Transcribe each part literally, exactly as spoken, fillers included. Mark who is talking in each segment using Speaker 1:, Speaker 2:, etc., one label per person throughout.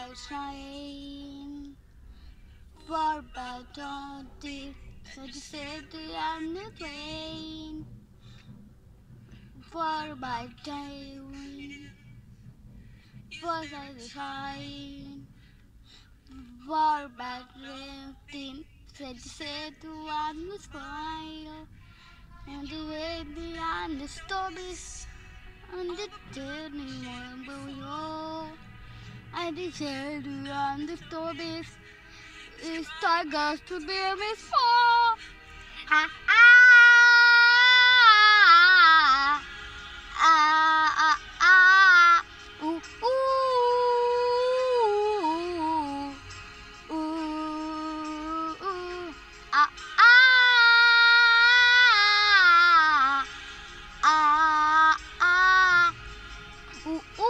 Speaker 1: by trying for better deeds, so to say the end the pain for by trying for by trying for better things, so to say the one was fire and the way beyond the stories and the turning remember you. I deserve to run the stories. It's tigers to be with for. Ah ah ah ah ah. Ooh ooh ooh ooh. Ah ah ah ah. Ooh ooh.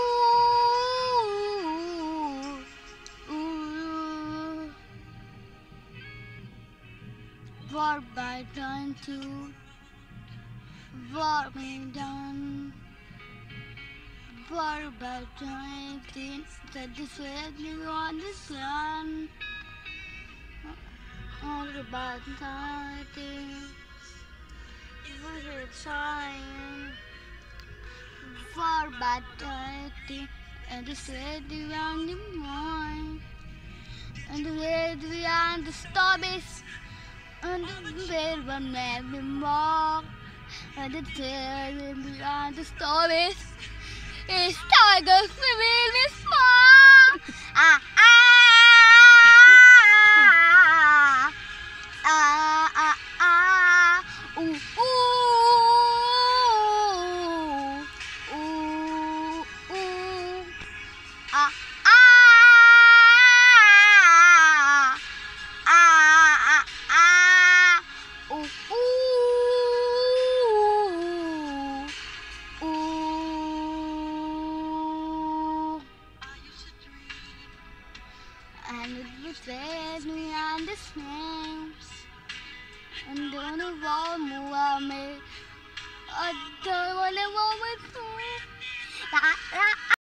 Speaker 1: For by trying to war me down, for by trying things that dissuade me on this land, all about fighting, for trying, for by trying and dissuade me on the mind, and the way beyond the stories. And the bed one never more. And the tale beyond the stories is tigers living in small. Ah ah ah ah ah. Ooh ooh ooh ooh. Ah ah ah ah. Ooh, ooh, ooh. And it was led me on the snails, and don't know what more I made. I don't wanna want with